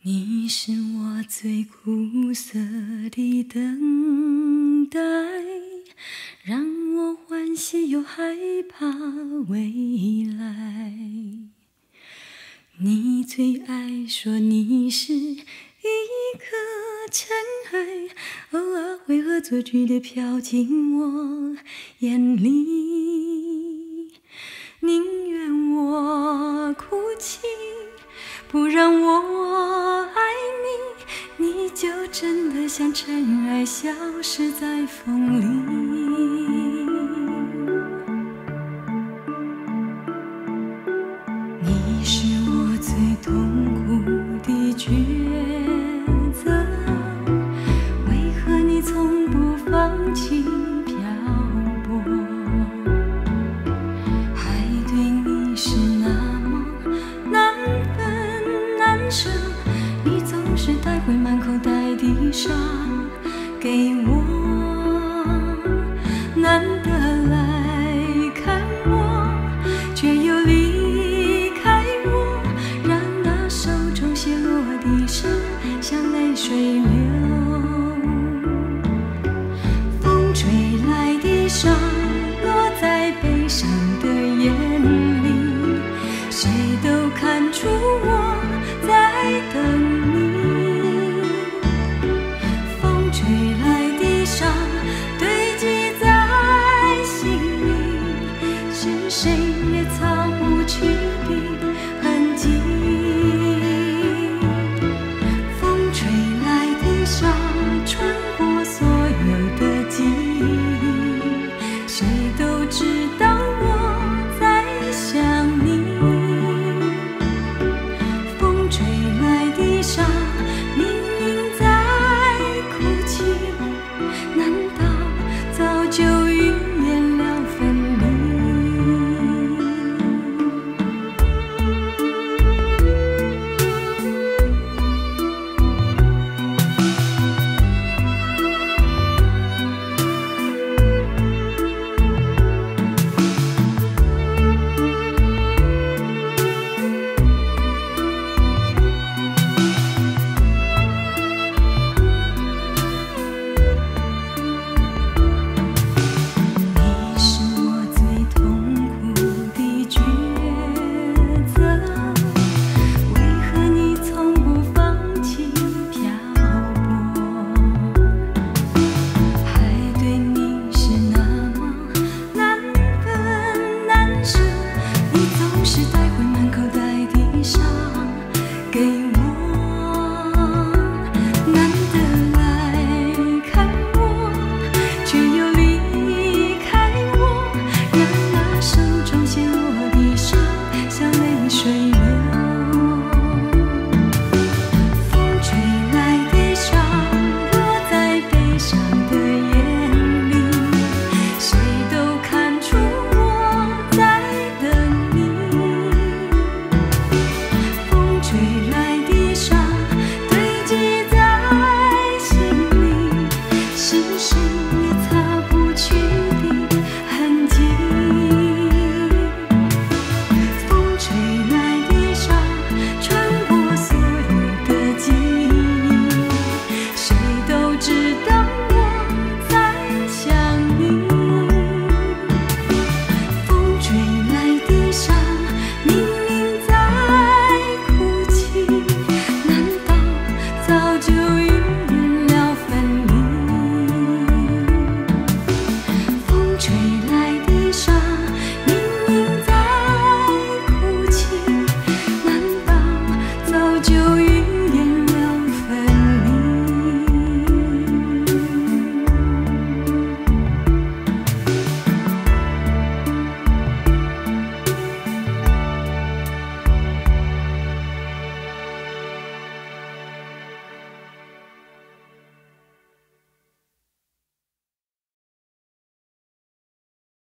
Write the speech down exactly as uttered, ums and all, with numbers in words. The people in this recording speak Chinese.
你是我最苦涩的等待，让我欢喜又害怕未来。你最爱说你是一颗尘埃，偶尔会恶作剧地飘进我眼里，宁愿我哭泣，不让我爱你，你就真的像尘埃消失在风里。你是我最痛苦的抉择，为何你从不放弃漂泊？爱对你是那么难分难舍，你总是带回满口袋的伤给我。